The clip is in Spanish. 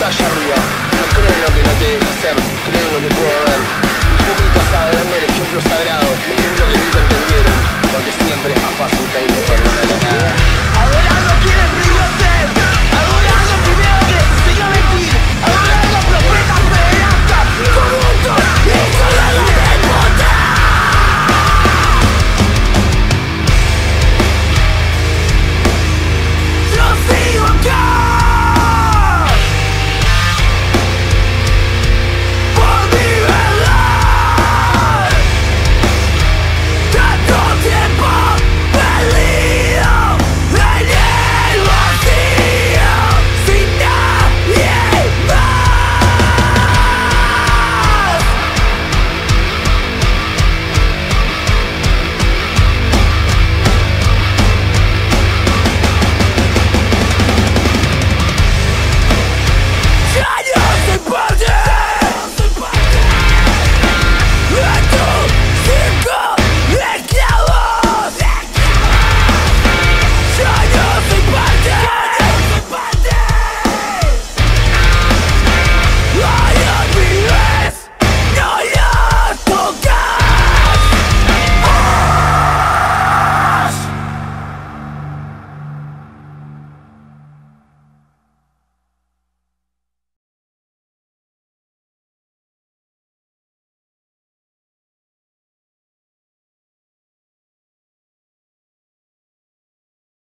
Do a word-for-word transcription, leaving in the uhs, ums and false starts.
allá arriba. No creo en lo que no te deja hacer, creo en lo que puedo ver. Mis pumitas sabrán el ejemplo sagrado, es lo que nunca entendieron, porque siempre es más fácil pedirle perdón a la nada.